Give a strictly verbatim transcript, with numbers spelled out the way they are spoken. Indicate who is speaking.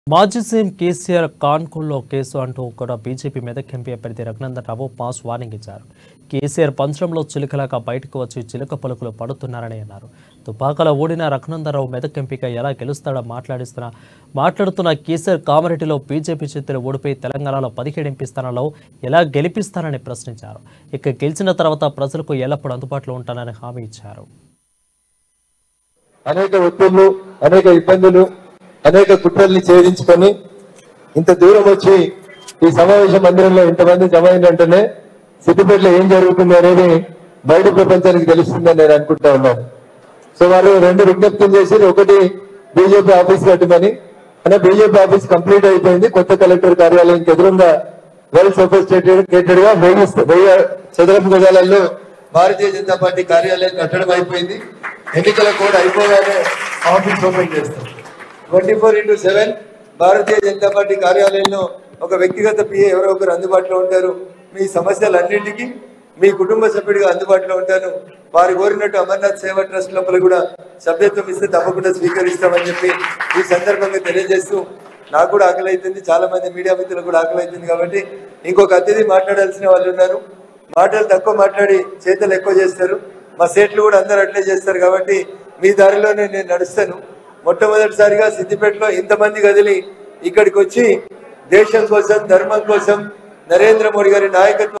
Speaker 1: మాజీ CM KCR కాన్పూర్లో case అంటూ కూడా బీజేపీ మెదక్ ఎంపీ అభ్యర్థి రఘునందన్ రావు మాస్ వార్నింగ్ ఇచ్చారు. కేసీఆర్ పంచంలో చిలుకలాగా బయటకు వచ్చి చిలుక పలుకులు పడుతున్నారని అన్నారు. తుపాకలో ఓడిన రఘునందన్ రావు మెదక్ ఎంపీగా ఎలా గెలుస్తాడో మాట్లాడిస్తున్న మాట్లాడుతున్న కేసీఆర్ కామారెడ్డిలో బీజేపీ చేతులు ఓడిపోయి తెలంగాణలో పదిహేడు ఎంపీ స్థానాల్లో ఎలా గెలిపిస్తారని ప్రశ్నించారు. ఇక గెలిచిన తర్వాత ప్రజలకు ఎల్లప్పుడూ అందుబాటులో ఉంటానని హామీ ఇచ్చారు.
Speaker 2: అనేక ఒత్తిళ్లు, అనేక ఇబ్బందులు, అనేక కుట్రల్ని ఛేదించుకొని ఇంత దూరం వచ్చి ఈ సమావేశ మందిరంలో ఇంతమంది జమ అయినంటేనే సిద్దిపేటలో ఏం జరుగుతుంది అనేది బయట ప్రపంచానికి తెలుస్తుందని నేను అనుకుంటా ఉన్నాను. సో వాళ్ళు రెండు విజ్ఞప్తులు చేసి, ఒకటి బీజేపీ ఆఫీస్ కట్టమని, అంటే బీజేపీ ఆఫీస్ కంప్లీట్ అయిపోయింది. కొత్త కలెక్టర్ కార్యాలయం ఎదురుగా వెల్ సోఫిస్టికేటెడ్ గా వెయ్యి వెయ్యి చదరపు గజాలలో భారతీయ జనతా పార్టీ కార్యాలయం కట్టడం అయిపోయింది. ఎన్నికల కోడ్ అయిపోగానే ఆఫీస్ ఓపెన్ చేస్తాం. Twenty four into seven Bharatiya Janata party కార్యాలయంలో ఒక వ్యక్తిగత పిఏ ఎవరో ఒకరు అందుబాటులో ఉంటారు. మీ సమస్యలన్నింటికీ మీ కుటుంబ సభ్యుడిగా అందుబాటులో ఉంటాను. వారు కోరినట్టు అమర్నాథ్ సేవా ట్రస్ట్ లోపల కూడా సభ్యత్వం ఇస్తే తప్పకుండా స్వీకరిస్తామని చెప్పి ఈ సందర్భంగా తెలియజేస్తూ, నాకు కూడా ఆకలి అవుతుంది, చాలా మంది మీడియా మిత్రులకు కూడా ఆకలి అవుతుంది. కాబట్టి ఇంకొక అతిథి మాట్లాడాల్సిన వాళ్ళు ఉన్నారు. మాటలు తక్కువ మాట్లాడి చేతలు ఎక్కువ చేస్తారు. మా సేట్లు కూడా అందరూ అట్లే చేస్తారు. కాబట్టి మీ దారిలోనే నేను నడుస్తాను. మొట్టమొదటిసారిగా సిద్దిపేటలో ఇంతమంది కదిలి ఇక్కడికి వచ్చి దేశం కోసం, ధర్మం కోసం నరేంద్ర మోడీ గారి నాయకత్వం